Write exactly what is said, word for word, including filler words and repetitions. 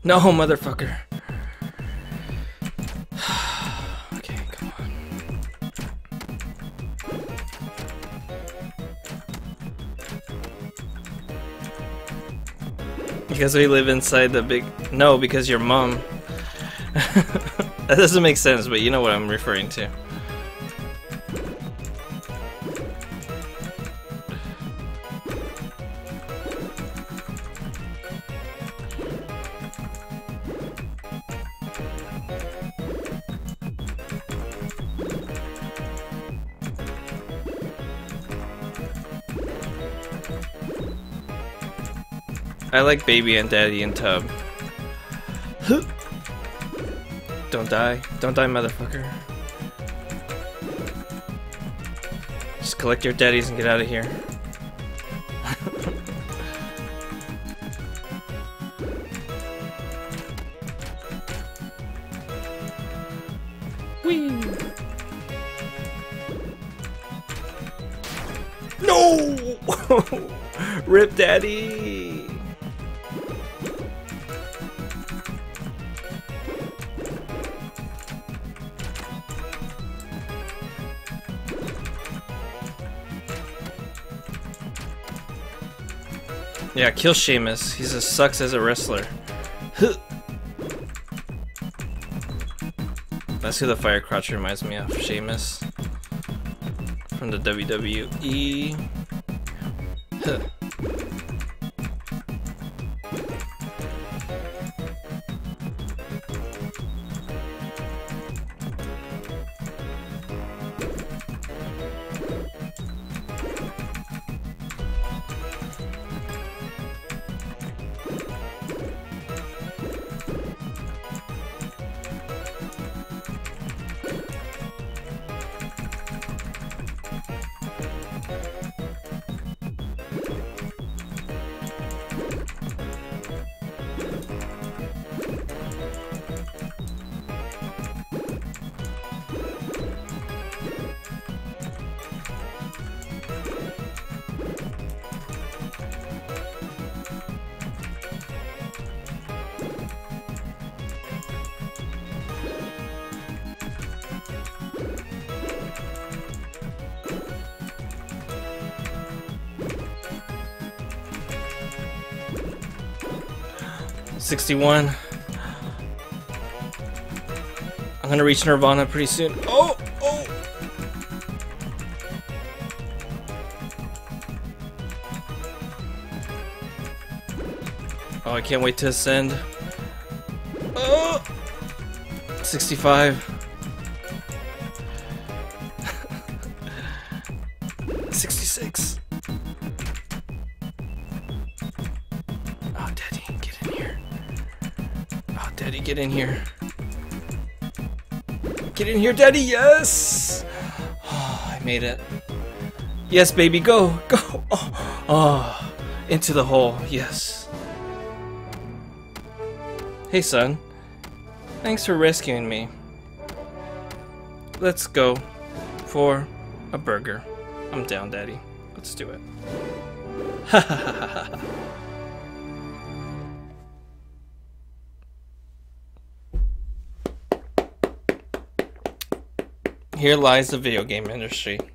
No, motherfucker. Okay, come on. Because we live inside the big... No, because your mom. That doesn't make sense, but you know what I'm referring to. I like baby and daddy and tub. Don't die. Don't die, motherfucker. Just collect your daddies and get out of here. Whee! No! Rip daddy! Yeah, kill Sheamus. He just sucks as a wrestler. That's who the fire crotch reminds me of. Sheamus. From the W W E. Huh. sixty-one. I'm gonna reach Nirvana pretty soon. Oh! Oh! Oh, I can't wait to ascend. Oh! sixty-five. sixty-six. Oh, Daddy, get in here. Oh, Daddy, get in here. Get in here, Daddy, yes! Oh, I made it. Yes, baby, go, go! Oh, oh, into the hole, yes. Hey, son. Thanks for rescuing me. Let's go for a burger. I'm down, Daddy. Let's do it. Ha ha ha ha ha. Here lies the video game industry.